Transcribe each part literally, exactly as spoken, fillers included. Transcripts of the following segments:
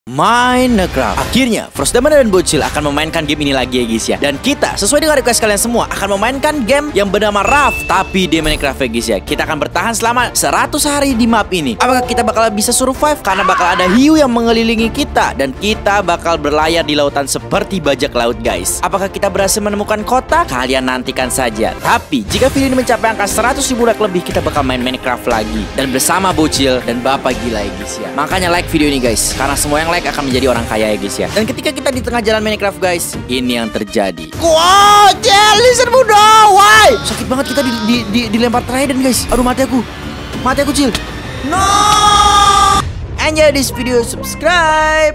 Minecraft. Akhirnya Frostdemon dan Bocil akan memainkan game ini lagi ya guys ya. Dan kita sesuai dengan request kalian semua akan memainkan game yang bernama Raft, tapi di Minecraft ya guys ya. Kita akan bertahan selama seratus hari di map ini. Apakah kita bakal bisa survive? Karena bakal ada hiu yang mengelilingi kita, dan kita bakal berlayar di lautan seperti bajak laut guys. Apakah kita berhasil menemukan kota? Kalian nantikan saja. Tapi jika video ini mencapai angka seratus ribu like lebih, kita bakal main Minecraft lagi, dan bersama Bocil dan Bapak Gila ya guys ya. Makanya like video ini guys, karena semua yang like akan menjadi orang kaya ya guys ya. Dan ketika kita di tengah jalan Minecraft guys, ini yang terjadi. Wow, Cel, listen muda, why? Sakit banget kita di, di, di, dilempar trident guys. Aduh, mati aku, mati aku Cil. No. Enjoy this video, subscribe.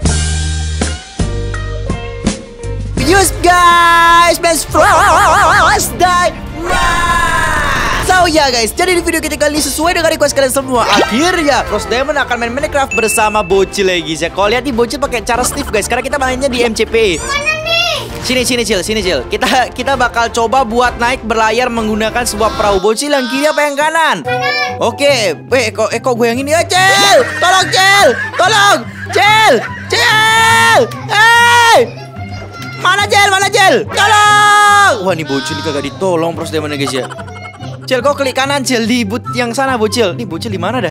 Videos guys, best friends die. So ya yeah, guys, jadi di video kita kali ini sesuai dengan request kalian semua, akhirnya Frostdemon akan main Minecraft bersama Bocil ya guys ya. Kalau lihat nih Bocil pakai cara Steve guys, karena kita mainnya di M C P. Mana nih? Sini sini Cil, sini Cil. Kita kita bakal coba buat naik berlayar menggunakan sebuah perahu. Bocil yang kiri apa yang kanan? Kanan. Oke, eh kok eh kok gue yang ini ya Cil? Tolong Cil, tolong Cil, Cil, hey! Mana Cil, mana Cil? Tolong! Wah, nih Bocil kagak ditolong Frostdemon ya guys ya. Cil, kok klik kanan Cil, di boot yang sana Bocil. Nih Bocil di mana dah?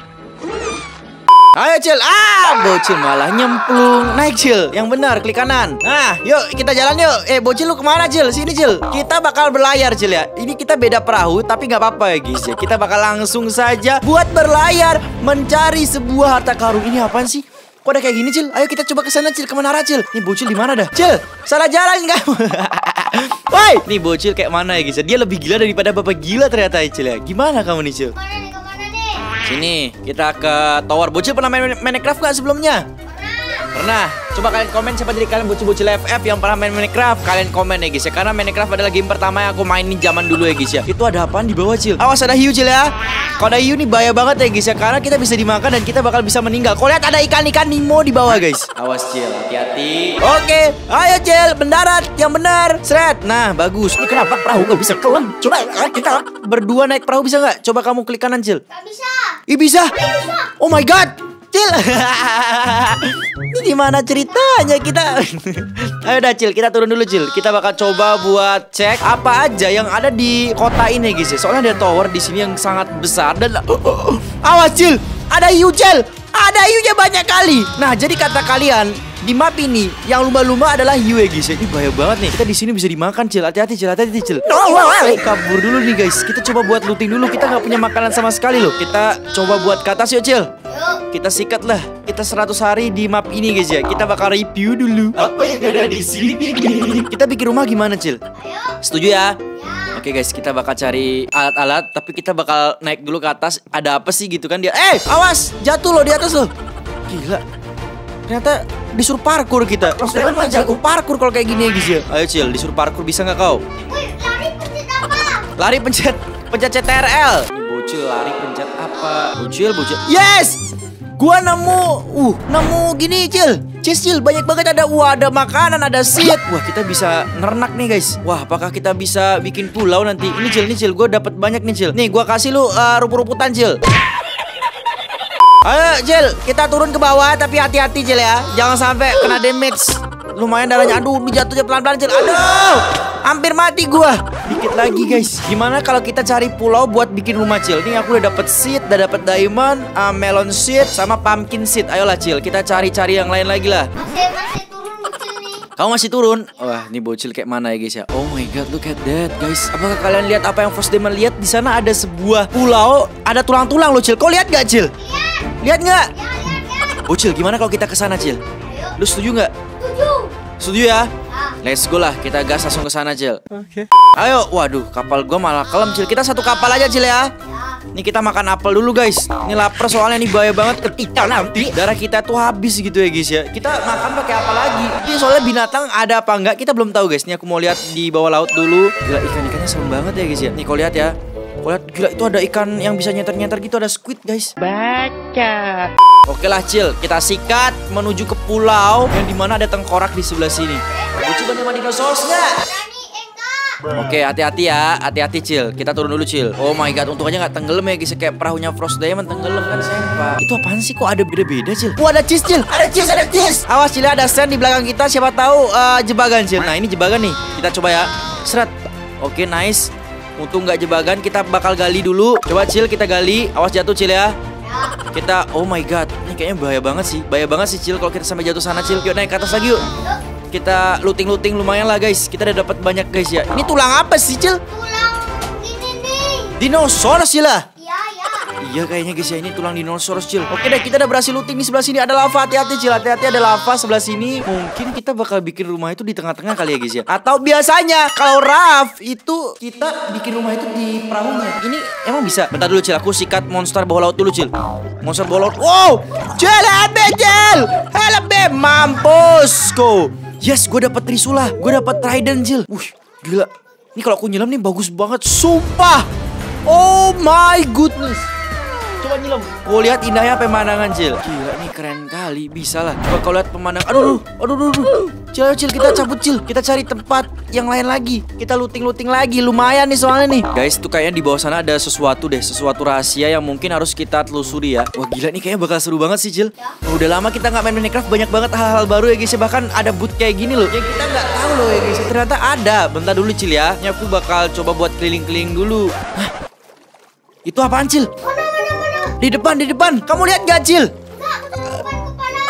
Ayo Cil, ah Bocil malah nyemplung. Naik Cil, yang benar klik kanan. Nah, yuk kita jalan yuk. Eh Bocil lu kemana Cil? Sini Cil. Kita bakal berlayar Cil ya. Ini kita beda perahu, tapi nggak apa-apa ya guys ya. Kita bakal langsung saja buat berlayar mencari sebuah harta karun. Ini apaan sih? Kok ada kayak gini Cil? Ayo kita coba ke sana Cil, ke menara Cil. Nih Bocil di mana dah? Cil, salah jalan kamu. Woi, nih Bocil kayak mana ya guys? Dia lebih gila daripada Bapak Gila ternyata ya Cil ya. Gimana kamu nih Cil? Kemana nih, kemana nih? Sini, kita ke tower. Bocil pernah main Minecraft gak sebelumnya? Pernah. Coba kalian komen siapa jadi kalian bocil-bocil F F yang pernah main Minecraft. Kalian komen ya guys ya, karena Minecraft adalah game pertama yang aku mainin zaman dulu ya guys ya. Itu ada apaan di bawah Cil? Awas ada hiu Cil ya. Kalau ada hiu nih bahaya banget ya guys ya, karena kita bisa dimakan dan kita bakal bisa meninggal. Kau lihat ada ikan-ikan Nemo di bawah guys. Awas Cil, hati-hati. Oke, ayo Cil, mendarat yang benar. Seret. Nah, bagus. Ini kenapa perahu gak bisa kelam? Coba kita berdua naik perahu bisa nggak? Coba kamu klik kanan Cil. Gak bisa. Ih bisa. Bisa. Oh my god. Cil. Ini gimana ceritanya kita? Ayo dah Cil, kita turun dulu Cil. Kita bakal coba buat cek apa aja yang ada di kota ini guys ya. Soalnya ada tower di sini yang sangat besar dan uh, uh, uh. awas Cil, ada hiu Cil. Ada hiunya banyak kali. Nah, jadi kata kalian di map ini yang lumba-lumba adalah hiu ya guys. Ini bahaya banget nih. Kita di sini bisa dimakan Cil. Hati-hati Cil, hati-hati Cil. Kabur dulu nih guys. Kita coba buat looting dulu. Kita nggak punya makanan sama sekali loh. Kita coba buat ke atas yuk Cil. Kita sikat lah. Kita seratus hari di map ini guys ya. Kita bakal review dulu apa yang ada di sini. Kita bikin rumah gimana Cil? Ayo. Setuju ya? Ya. Oke guys, kita bakal cari alat-alat, tapi kita bakal naik dulu ke atas. Ada apa sih gitu kan dia? Eh, awas, jatuh loh di atas loh. Gila. Ternyata disuruh parkur kita. Frostdemon mah jago parkur kalau kayak gini ya guys ya. Ayo Cil, disuruh parkur bisa nggak kau? Wih, lari pencet apa? Lari pencet, pencet C T R L. Ini Bocil lari pencet apa? Bocil, Bocil. Yes! Gua nemu, uh, nemu gini Cil. Cheese Cil, banyak banget ada. Wah, ada makanan, ada seed. Wah, kita bisa nernak nih guys. Wah, apakah kita bisa bikin pulau nanti? Ini Cil, ini Cil, gue dapat banyak nih Cil. Nih, gua kasih lu uh, rumput-rumputan Cil. Ayo Cil, kita turun ke bawah, tapi hati-hati Cil ya. Jangan sampai kena damage. Lumayan darahnya. Aduh, ini jatuhnya pelan-pelan Cil. Aduh, hampir mati gua. Dikit lagi guys. Gimana kalau kita cari pulau buat bikin rumah Cil? Nih aku udah dapet seed, udah dapet diamond, uh, melon seed, sama pumpkin seed. Ayolah Cil, kita cari-cari yang lain lagi lah. Masih, masih turun bocil nih. Kamu masih turun? Wah, ini Bocil kayak mana ya guys ya? Oh my god, look at that guys. Apakah kalian lihat apa yang Frostdemon lihat? Di sana ada sebuah pulau, ada tulang-tulang loh Cil. Kau lihat gak Cil? Lihat. Lihat nggak? Ya, lihat, lihat. Bocil, gimana kalau kita ke sana Cil? Ayo. Lu setuju nggak? Tujuh. Setuju ya? Ah. Let's go lah, kita gas langsung ke sana Cil. Oke. Ayo, waduh, kapal gua malah kelem Cil. Kita satu kapal aja Cil ya. Ya. Nih kita makan apel dulu guys. Ini lapar soalnya, nih bahaya banget ketika nanti darah kita tuh habis gitu ya guys ya. Kita makan pakai apa lagi? Ini soalnya binatang ada apa enggak kita belum tahu guys. Nih aku mau lihat di bawah laut dulu. Gila, ikan-ikannya serem banget ya guys ya. Nih kau lihat ya. Kau lihat, gila itu ada ikan yang bisa nyenter-nyenter gitu, ada squid guys. Baca. Oke lah Cil, kita sikat menuju ke pulau yang dimana ada tengkorak di sebelah sini. Bocil bantu sama dinosaurus nggak? Berani, eh enggak. Oke, hati-hati ya, hati-hati Cil. Kita turun dulu Cil. Oh my god, untung aja nggak tenggelam ya guys. Kayak perahunya Frost Diamond tenggelam kan sempa. Itu apaan sih? Kok ada beda-beda Cil? Wah, ada cheese Cil. Ada cheese, ada cheese. Awas Cil, ada stand di belakang kita. Siapa tahu uh, jebakan Cil. Nah ini jebakan nih. Kita coba ya. Seret. Oke, nice. Untung nggak jebakan. Kita bakal gali dulu. Coba Cil, kita gali. Awas jatuh Cil ya. Kita, oh my god, ini kayaknya bahaya banget sih. Bahaya banget sih Cil kalau kita sampai jatuh sana Cil. Yuk naik ke atas lagi yuk. Kita looting-looting lumayan lah guys. Kita udah dapat banyak guys ya. Ini tulang apa sih Cil? Tulang gini nih. Dinosaurus Cil lah. Iya, iya. Iya kayaknya guys ya, ini tulang dinosaurus Cil. Oke deh, kita udah berhasil looting. Di sebelah sini ada lava. Hati-hati Cil, hati-hati ada lava sebelah sini. Mungkin kita bakal bikin rumah itu di tengah-tengah kali ya guys ya. Atau biasanya kalau Raf itu kita bikin rumah itu di perahunya. Ini emang bisa? Bentar dulu Cil, aku sikat monster bawah laut dulu Cil. Monster bawah laut. Wow, Cil, help me Cil. Help me, mampus ko. Yes, gue dapet Trisula, gue dapet Trident Cil. Wih, gila. Ini kalau aku nyelam nih bagus banget, sumpah. Oh my goodness. Coba nyelam. Gue lihat indahnya pemandangan Cil. Gila, ini keren kali, bisa lah. Coba kau lihat pemandangan. Aduh, aduh, aduh, aduh. Cil, ayo Cil, kita cabut Cil. Kita cari tempat yang lain lagi. Kita looting-looting lagi, lumayan nih soalnya nih. Guys, tuh kayaknya di bawah sana ada sesuatu deh, sesuatu rahasia yang mungkin harus kita telusuri ya. Wah gila, nih kayaknya bakal seru banget sih Cil. Oh, udah lama kita nggak main Minecraft, banyak banget hal-hal baru ya guys. Bahkan ada boot kayak gini loh, yang kita nggak tahu loh ya guys. Ternyata ada. Bentar dulu Cil ya. Ini aku bakal coba buat keliling-keliling dulu. Hah? Itu apaan Cil? Mana, mana, mana? Di depan, di depan. Kamu lihat gak Cil? Enggak, ketutupan kepala.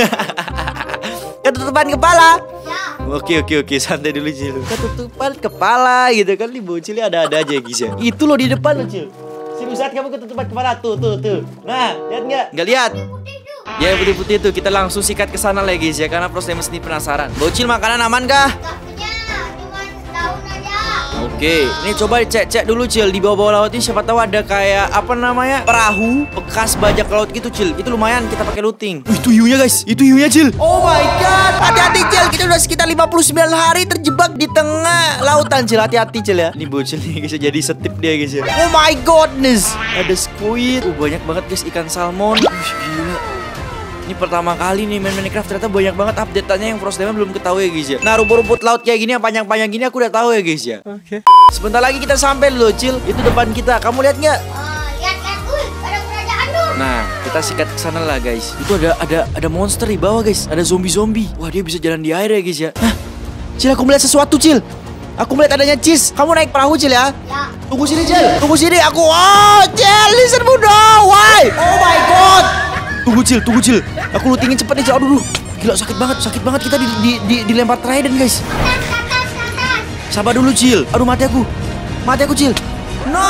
Ketutupan kepala. Ya. Oke oke oke, santai dulu Cil. Ketutupan kepala gitu kan, di bocilnya ada-ada aja guys ya. Itu loh di depan loh Cil. Seriusan kamu ketutupan kepala tuh tuh tuh. Nah, lihat nggak? Nggak lihat. Putih tuh. Ya putih-putih itu kita langsung sikat ke sana lah guys ya, karena Frost Diamond ini penasaran. Bocil, makanan aman kah? Enggak punya, cuma daun aja. Oke, ini coba dicek-cek dulu Cil. Di bawah-bawah laut ini siapa tahu ada kayak apa namanya, perahu bekas bajak laut gitu Cil. Itu lumayan kita pakai looting. Wih, itu hiunya guys, itu hiunya Cil. Oh my god, hati-hati Cil. Kita udah sekitar lima puluh sembilan hari terjebak di tengah lautan Cil. Hati-hati Cil ya. Ini bocil nih guys, jadi setip dia guys ya. Oh my godness, ada squid. Oh, banyak banget guys, ikan salmon. Wih, gila. Ini pertama kali nih main Minecraft, ternyata banyak banget update-annya yang Frost Diamond belum ketahui ya guys ya. Nah, rumput-rumput laut kayak gini yang panjang-panjang gini aku udah tahu ya guys ya. Oke. Sebentar lagi kita sampai loh Cil. Itu depan kita. Kamu lihat nggak? Oh, lihat, lihat. Wih, ada kerajaan tuh. Nah, kita sikat ke sana lah guys. Itu ada ada ada monster di bawah guys. Ada zombie-zombie. Wah, dia bisa jalan di air ya guys ya. Hah? Cil, aku melihat sesuatu Cil. Aku melihat adanya cheese. Kamu naik perahu Cil ya? Ya. Tunggu sini Cil. Tunggu sini aku. Oh, Cil, listen muda. Why? Oh my god. Tunggu Cil, tunggu Cil. Aku lootingin cepet nih Cil. Aduh, aduh. Gila, sakit banget, sakit banget kita di, di, di, dilempar trident guys. Atas, atas, atas. Sabar dulu Cil. Aduh, mati aku. Mati aku Cil. No.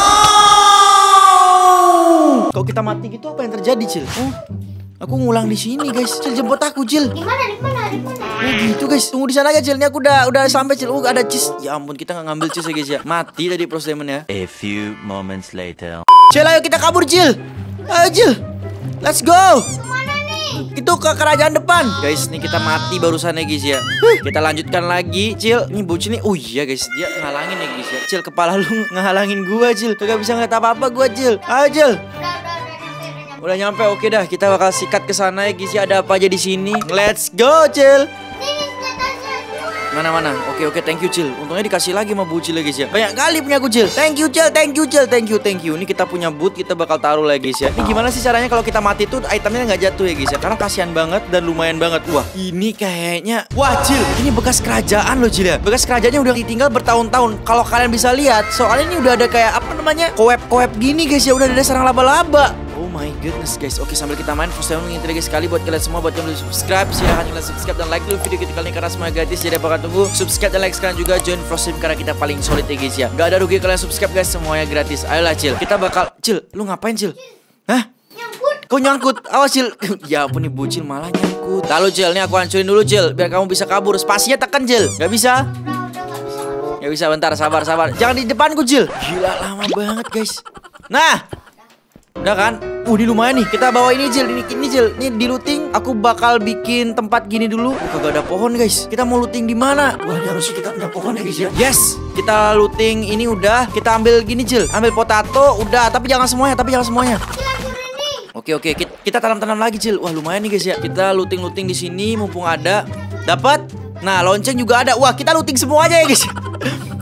Kalau kita mati gitu apa yang terjadi Cil? Oh, aku ngulang di sini guys. Cil, jemput aku Cil. Di mana, di mana, di mana? Oh gitu guys. Tunggu di sana aja Cil. Ini aku udah udah sampai Cil. Oh, ada cheese. Ya ampun, kita nggak ngambil cheese ya guys ya. Mati tadi Frost Diamond ya. A few moments later. Cil, ayo kita kabur Cil. Ayo Cil. Let's go. Kemana nih? Itu ke kerajaan depan. Guys, nih kita mati barusan ya guys ya. Kita lanjutkan lagi Cil. Ini bocil nih. Oh iya guys, dia ngalangin ya guys ya. Cil, kepala lu ngehalangin gua Cil. Kagak bisa ngeliat apa-apa gua Cil. Ayo Cil. Udah, udah, udah, udah, udah. Udah nyampe. Oke dah, kita bakal sikat ke sana ya guys ya. Ada apa aja di sini? Let's go Cil. Nih, senjatanya. Mana-mana. Oke oke, thank you Cil. Untungnya dikasih lagi sama bocil ya guys ya. Banyak kali punya aku Cil. Thank you Cil, thank you Cil, thank you, thank you. Ini kita punya boot, kita bakal taruh lagi guys ya. Ini gimana sih caranya kalau kita mati tuh itemnya nggak jatuh ya guys ya? Karena kasihan banget dan lumayan banget. Wah, ini kayaknya, wah Cil, ini bekas kerajaan loh Cil ya. Bekas kerajaannya udah ditinggal bertahun-tahun. Kalau kalian bisa lihat, soalnya ini udah ada kayak apa namanya, koep-koep gini guys ya. Udah ada sarang laba-laba. Oh my goodness guys. Oke, sambil kita main Frost Diamond mengingatkan guys sekali buat kalian semua, buat yang belum subscribe silahkan kalian subscribe dan like dulu video kita kali ini karena semua gratis. Jadi bakal tunggu subscribe dan like sekarang juga, join Frost Diamond karena kita paling solid ya guys ya. Gak ada rugi kalian subscribe guys, semuanya gratis. Ayolah Cil, kita bakal Cil, lu ngapain Cil? Hah? Nyangkut. Kau nyangkut? Awas Cil. Ya ampun nih bocil malah nyangkut. Lalu Cil, nih aku hancurin dulu Cil biar kamu bisa kabur. Spasinya tekan Cil. Gak bisa? Udah, udah, nggak bisa, nggak bisa. Gak bisa, bentar, sabar, sabar. Jangan di depanku Cil. Gila, lama banget guys. Nah, udah kan? Uh, ini lumayan nih. Kita bawa ini Cil. Ini, ini Cil. Ini di looting. Aku bakal bikin tempat gini dulu. Oh, kagak ada pohon guys. Kita mau looting di mana? Wah, ini harusnya kita ada pohon ya guys ya. Yes. Kita looting ini udah. Kita ambil gini Cil. Ambil potato. Udah. Tapi jangan semuanya. Tapi jangan semuanya. Oke oke. Kita, kita tanam-tanam lagi Cil. Wah, lumayan nih guys ya. Kita looting-looting di sini. Mumpung ada. Dapat. Nah, lonceng juga ada. Wah, kita looting semuanya ya guys.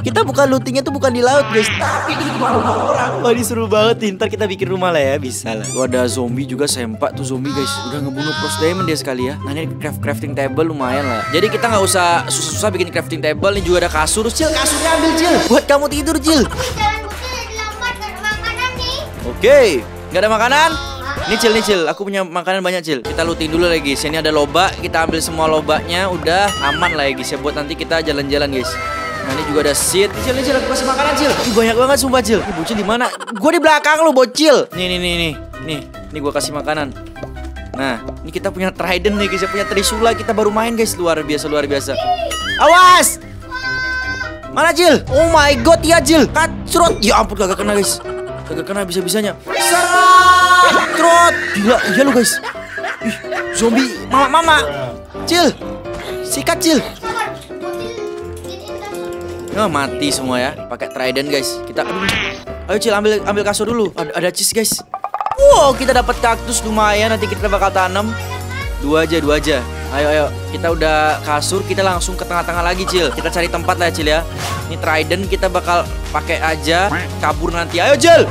Kita bukan lootingnya tuh bukan di laut guys, tapi di rumah orang. Wah ini seru banget nih. Ntar kita bikin rumah lah ya, bisa lah. Tuh ada zombie juga, sempak tuh zombie guys. Udah ngebunuh Pros Diamond dia sekali ya. Nah ini craft crafting table lumayan lah. Jadi kita nggak usah susah-susah bikin crafting table. Ini juga ada kasur. Cil, kasurnya ambil Cil. Buat kamu tidur Cil. Jalan bocil jadi lambat gak ada makanan nih. Oke, nggak ada makanan. Ini Cil, nih Cil, aku punya makanan banyak Cil. Kita looting dulu lagi. Sini ada lobak, kita ambil semua lobaknya. Udah aman lah ya guys ya, buat nanti kita jalan-jalan guys. Nah ini juga ada seed. Cil, nih Cil, aku kasih makanan Cil. Ih, banyak banget sumpah Cil. Ih, bocil di mana? Gua di belakang lu bocil. Nih nih nih nih. Nih, nih gua kasih makanan. Nah, ini kita punya trident nih guys, punya trisula. Kita baru main guys, luar biasa luar biasa. Awas! Mana Cil? Oh my god, ya Cil. Kacrot. Ya ampun kagak kena guys. Kagak kena bisa-bisanya. Serang! Trot. Gila, iya lu guys. Ih, zombie mama-mama. Cil. Sikat Cil. Sabar, bocil giniin kasur. Oh, mati semua ya. Pakai trident guys. Kita aduh. Ayo Cil, ambil ambil kasur dulu. Ada, ada cheese guys. Wow, kita dapat kaktus lumayan. Nanti kita bakal tanam. Dua aja, dua aja. Ayo, ayo. Kita udah kasur, kita langsung ke tengah-tengah lagi, Cil. Kita cari tempat lah, Cil ya. Ini trident kita bakal pakai aja. Kabur nanti. Ayo, Cil.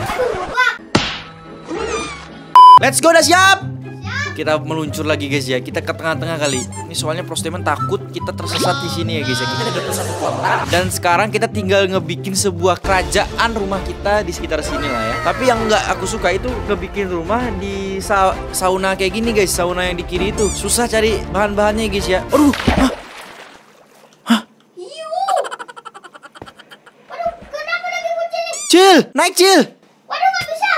Let's go, udah siap. Kita meluncur lagi guys ya. Kita ke tengah-tengah kali. Ini soalnya Pros Diamond takut kita tersesat di sini ya guys ya. Kita udah dapat satu kota. Dan sekarang kita tinggal ngebikin sebuah kerajaan rumah kita di sekitar sini lah ya. Tapi yang nggak aku suka itu ngebikin rumah di sa sauna kayak gini guys. Sauna yang di kiri itu susah cari bahan-bahannya guys ya. Aduh. Hah? Hah? Waduh, kenapa lagi bocil nih? Cil, naik Cil. Waduh, gak bisa.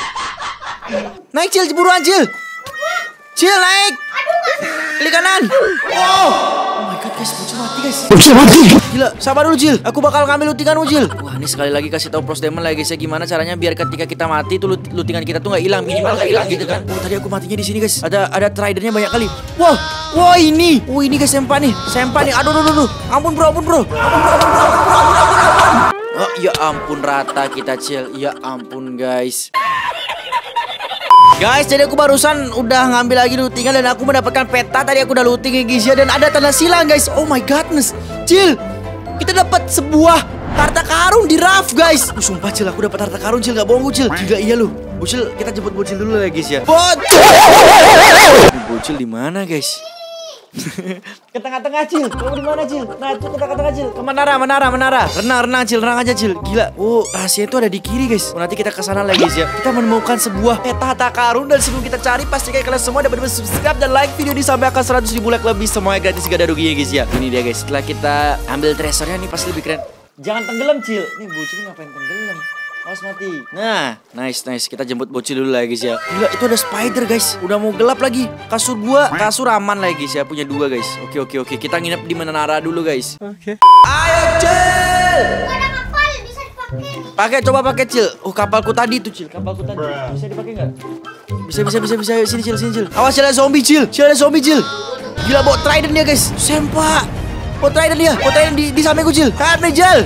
Naik Cil, buruan Cil. Cil, naik. Aduh, gak bisa. Klik kanan. Oh. Oh my god guys, bocil mati guys. Bocil mati. Gila, sabar dulu Cil. Aku bakal ngambil lootinganmu Cil. Wah, ini sekali lagi kasih tahu Pros Diamond lagi guys ya, gimana caranya biar ketika kita mati tuh loot lootingan kita tuh nggak hilang, minimal nggak hilang gitu kan. Oh, tadi aku matinya di sini guys. Ada ada tridernya banyak kali. Wah, wah ini. Oh, ini guys sempa nih. Sempa nih. Aduh, aduh, aduh. Ampun bro, ampun bro. Ampun bro, ampun bro, ampun bro, ampun bro, ampun bro. Oh, ya ampun rata kita Cil. Ya ampun guys. Guys, jadi aku barusan udah ngambil lagi lootingan dan aku mendapatkan peta. Tadi aku udah looting ya guys ya, dan ada tanda silang guys. Oh my godness, Cil, kita dapat sebuah harta karun di raft guys. Uh, sumpah Cil, aku dapat harta karun Cil, gak bohong Cil. Gila iya lu. Bocil, kita jemput Bocil dulu ya guys ya. Bocil. Bocil di mana guys? Ke tengah-tengah Cil. Kamu di mana Cil? Nah, itu ke tengah-tengah Cil. Ke menara, menara, menara. Renang, renang Cil, renang aja Cil. Gila. Oh, rahasia itu ada di kiri guys. Oh, nanti kita ke sana lagi guys ya. Kita menemukan sebuah peta harta karun, dan sebelum kita cari pastikan kalian semua dapat subscribe dan like video ini sampai akan seratus ribu like lebih, semuanya gratis gak ada ruginya guys ya. Ini dia guys. Setelah kita ambil treasure-nya nih pasti lebih keren. Jangan tenggelam Cil. Nih Bocil ngapain tenggelam? Awas mati. Nah, nice nice. Kita jemput Bocil dulu lah guys ya. Gila, itu ada spider guys. Udah mau gelap lagi. Kasur gua, kasur aman lah guys ya. Punya dua guys. Oke oke oke. Kita nginep di menara dulu guys. Oke. Ayo Cil. Gak ada kapal, bisa dipakai. Pakai, coba pakai Cil. Oh, kapalku tadi tuh Cil. Kapalku tadi. Bisa dipakai nggak? Bisa bisa bisa bisa. Sini Cil, sini Cil. Awas Cil, ada zombie Cil. Cil, ada zombie Cil. Gila, bawa trident dia guys. Sempak. Bawa trident dia. Bawa trident di di sampingku Cil. Help me Cil.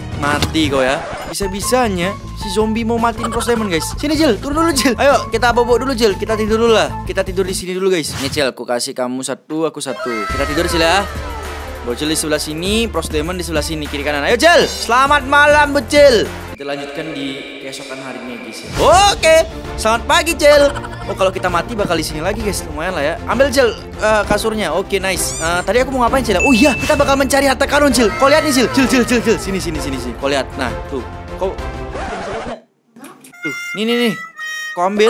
Mati kau ya. Bisa-bisanya si zombie mau matiin Pros Diamond guys. Sini Cil, turun dulu Cil. Ayo kita bobo dulu Cil. Kita tidur dulu lah. Kita tidur di sini dulu guys. Nih Cil, aku kasih kamu satu, aku satu. Kita tidur Cil ya. Bocil di sebelah sini, Pros Diamond di sebelah sini, kiri kanan. Ayo Cil. Selamat malam Bocil. Kita lanjutkan di keesokan harinya guys ya. Oke. Selamat pagi Cil. Oh, kalau kita mati bakal di sini lagi guys. Lumayan lah ya. Ambil Cil uh, kasurnya. Oke, nice. Uh, tadi aku mau ngapain Cil? Oh iya, kita bakal mencari harta karun Cil. Kau lihat nih Cil. Cil Cil Cil Cil. Sini sini sini sini. Kau lihat. Nah, tuh. Kau bisa lihat nggak? Tuh, nih nih nih. Kau ambil.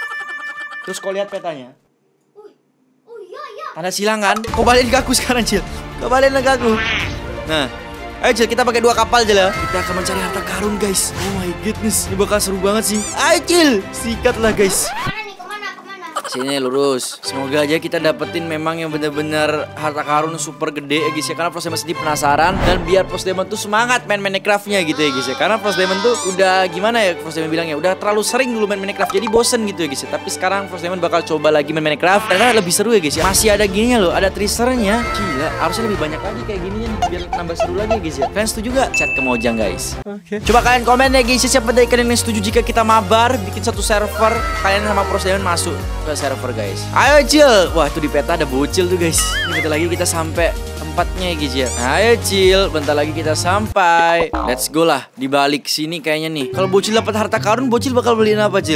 Terus kau lihat petanya. Oh, oh iya iya. Tanda silang kan? Kau balik ke aku sekarang Cil. Kau balik ke aku. Nah, ayo Cil, kita pakai dua kapal Cil ya. Kita akan mencari harta karun guys. Oh my goodness, ini bakal seru banget sih. Ayo Cil, sikat lah guys. Mana nih, kemana, kemana? Sini lurus. Semoga aja kita dapetin memang yang bener-bener harta karun super gede ya guys ya. Karena Pros Diamond sendiri penasaran, dan biar Pros Diamond tuh semangat main Minecraftnya gitu ya guys ya. Karena Pros Diamond tuh udah gimana ya, Pros Diamond bilang ya, udah terlalu sering dulu main Minecraft, jadi bosen gitu ya guys ya. Tapi sekarang Pros Diamond bakal coba lagi main Minecraft karena lebih seru ya guys ya. Masih ada gininya loh, ada treasure-nya. Gila, harusnya lebih banyak lagi kayak gininya nih, biar nambah seru lagi ya guys ya. Kalian setuju gak? Chat ke Mojang guys. Oke. Okay. Coba kalian komen ya guys ya, siapa dari kalian yang setuju jika kita mabar bikin satu server kalian sama Pros Diamond masuk ke server guys. Ayo Cil. Wah tuh di peta ada bocil tuh guys. Ini bentar lagi kita sampai tempatnya ya guys ya. Ayo Cil, bentar lagi kita sampai. Let's go lah. Di balik sini kayaknya nih. Kalau bocil dapat harta karun, bocil bakal beliin apa Cil?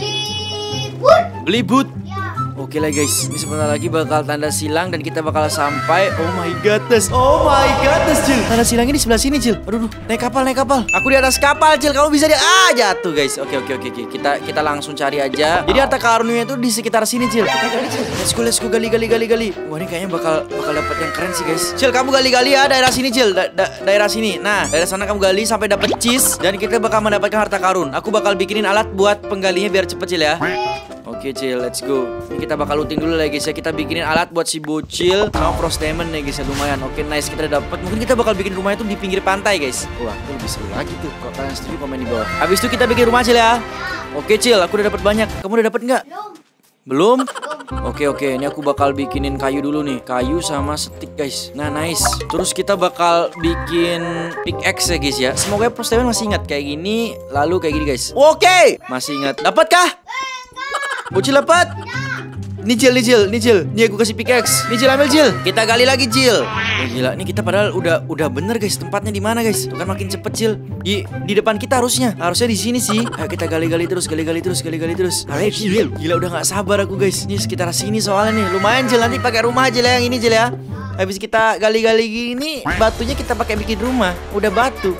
Beli boot. Beli boot. Ya. Oke lah guys, ini sebentar lagi bakal tanda silang dan kita bakal sampai. Oh my goodness, oh my goodness Cil. Tanda silang ini di sebelah sini Cil. Aduh, aduh, naik kapal, naik kapal. Aku di atas kapal Cil, kamu bisa di ah jatuh guys. Oke oke oke oke, kita kita langsung cari aja. Jadi harta karunnya itu di sekitar sini Cil. Let's go let's go gali gali gali gali. Wah ini kayaknya bakal bakal dapat yang keren sih guys. Cil kamu gali gali ya daerah sini Cil, da da daerah sini. Nah daerah sana kamu gali sampai dapat cheese dan kita bakal mendapatkan harta karun. Aku bakal bikinin alat buat penggalinya biar cepet Cil ya. Oke Cil, let's go. Ini kita bakal looting dulu lah guys ya. Kita bikinin alat buat si bocil sama Frost Diamond nih guys ya, lumayan. Oke nice, kita udah dapat. Mungkin kita bakal bikin rumahnya tuh di pinggir pantai guys. Wah itu lebih seru lagi tuh. Kalau kalian setuju komen di bawah. Habis itu kita bikin rumah Cil ya. Oke Cil, aku udah dapat banyak. Kamu udah dapat nggak? Belum. Belum? Oke oke, ini aku bakal bikinin kayu dulu nih. Kayu sama stick guys. Nah nice. Terus kita bakal bikin pickaxe ya guys ya. Semoga Frost Diamond masih ingat kayak gini. Lalu kayak gini guys. Oke, masih ingat. Dapatkah? Bocil dapat? Nih Cil, nih Cil, nih Cil. Nih aku kasih pickaxe. Nih Cil ambil Cil. Kita gali lagi Cil. Oh, gila, nih kita padahal udah udah bener guys tempatnya di mana guys. Tuh kan makin cepet Cil. Di di depan kita harusnya. Harusnya di sini sih. Ayo kita gali-gali terus, gali-gali terus, gali-gali terus. Ayo Cil. Gila udah nggak sabar aku guys. Nih sekitar sini soalnya nih. Lumayan Cil, nanti pakai rumah aja lah yang ini Cil ya. Habis kita gali-gali gini, batunya kita pakai bikin rumah. Udah batu.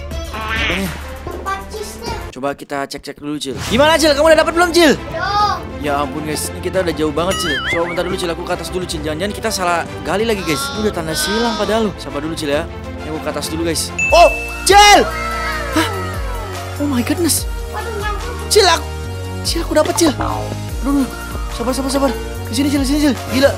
Nih. Tempat cheese-nya. Coba kita cek-cek dulu Cil. Gimana Cil? Kamu udah dapat belum Cil? Belum. Ya ampun guys, ini kita udah jauh banget Cil. Coba bentar dulu Cil, aku ke atas dulu Cil. Jangan-jangan kita salah gali lagi guys. Ini udah tanda silang padahal. Sabar dulu Cil ya. Ini aku ke atas dulu guys. Oh, Cil! Hah? Oh my goodness. Waduh nyangkut. Cil, aku Cil, aku dapat Cil. Aduh, aduh. Sabar, sabar, sabar. Di sini Cil, di sini Cil. Gila.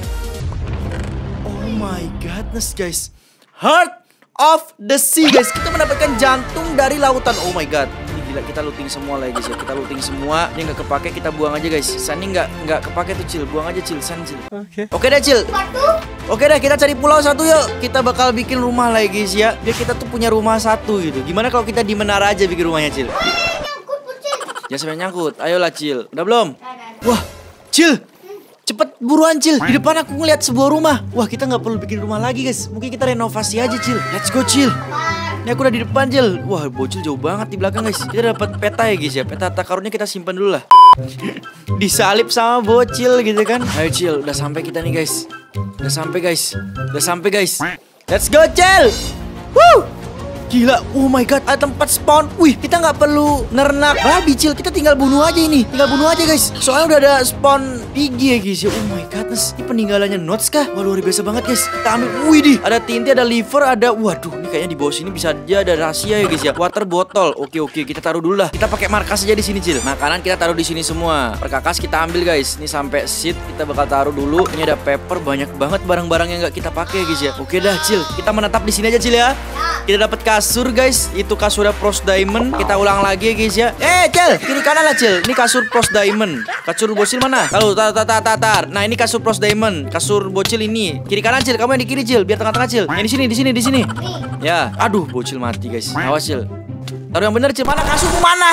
Oh my goodness guys. Heart of the sea guys. Kita mendapatkan jantung dari lautan. Oh my god. Gila, kita looting semua lagi guys ya. Kita looting semua. Ini nggak kepake, kita buang aja guys. Sisa ini nggak nggak kepake tuh Cil. Buang aja Cil, san Cil. Oke. Okay. Oke deh Cil. Batu. Oke deh, kita cari pulau satu yuk. Kita bakal bikin rumah lagi guys ya. Biar kita tuh punya rumah satu gitu. Gimana kalau kita di menara aja bikin rumahnya Cil? Nyangkut bocil. Jangan sampai nyangkut. Ayolah Cil. Udah belum? Dah, dah, dah. Wah, Cil. Cepet buruan Cil. Di depan aku ngeliat sebuah rumah. Wah, kita nggak perlu bikin rumah lagi guys. Mungkin kita renovasi aja Cil. Let's go Cil. Ini aku udah di depan Cil. Wah bocil jauh banget di belakang guys. Kita dapat peta ya guys ya. Peta harta karunnya kita simpan dulu lah. Disalip sama bocil gitu kan. Ayo Cil, udah sampai kita nih guys. Udah sampai guys. Udah sampai guys. Let's go Cil. Woo. Gila, oh my god, ada tempat spawn. Wih, kita nggak perlu nernak babi Cil. Kita tinggal bunuh aja ini. Tinggal bunuh aja guys. Soalnya udah ada spawn pigi ya guys ya. Oh my goodness, ini peninggalannya Notes kah? Wah luar biasa banget guys. Kita ambil, wih di, ada tinti, ada liver, ada, waduh, ini kayaknya di bawah sini bisa aja ada rahasia ya guys ya. Water bottle. Oke oke, kita taruh dulu lah. Kita pakai markas aja di sini Cil. Makanan kita taruh di sini semua. Perkakas kita ambil guys. Ini sampai seed kita bakal taruh dulu. Ini ada paper, banyak banget barang-barang yang nggak kita pakai guys ya. Oke dah Cil, kita menetap di sini aja Cil ya. Kita dapat kasur guys. Itu kasurnya Frost Diamond. Kita ulang lagi guys ya. Eh Cil, kiri kanan lah Cil. Ini kasur Frost Diamond. Kasur bocil mana? Lalu tar tar tar tar. Nah ini kasur Frost Diamond. Kasur bocil ini. Kiri kanan Cil. Kamu yang di kiri Cil. Biar tengah-tengah Cil. Yang di sini, di sini, di sini. Ya. Aduh, bocil mati guys. Awas Cil. Taruh yang bener Cil. Mana kasurku mana?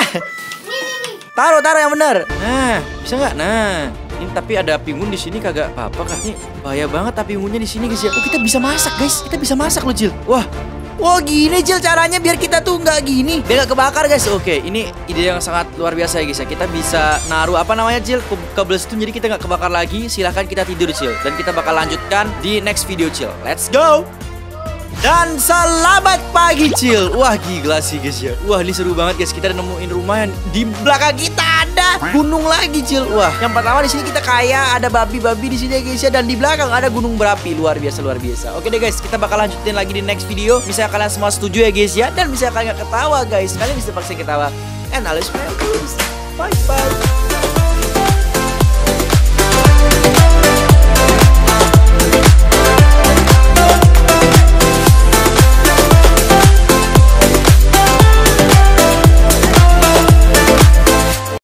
Taruh, taruh yang bener. Nah, bisa nggak? Nah. Ini tapi ada api unggun di sini kagak apa-apa kan? Ini bahaya banget api unggunnya di sini guys ya. Oh kita bisa masak guys. Kita bisa masak loh Cil. Wah. Wah gini Cil caranya biar kita tuh nggak gini, biar nggak kebakar guys. Oke ini ide yang sangat luar biasa ya guys ya. Kita bisa naruh apa namanya Cil, cobblestone jadi kita nggak kebakar lagi. Silahkan kita tidur Cil. Dan kita bakal lanjutkan di next video Cil. Let's go. Dan selamat pagi Cil. Wah gila sih guys ya. Wah ini seru banget guys. Kita udah nemuin rumah yang di belakang kita ada gunung lagi Cil. Wah yang pertama di sini kita kaya ada babi-babi di sini ya guys ya. Dan di belakang ada gunung berapi. Luar biasa luar biasa. Oke deh guys, kita bakal lanjutin lagi di next video. Misalnya kalian semua setuju ya guys ya. Dan misalnya kalian gak ketawa guys, kalian bisa paksa ketawa. And I'll bye bye.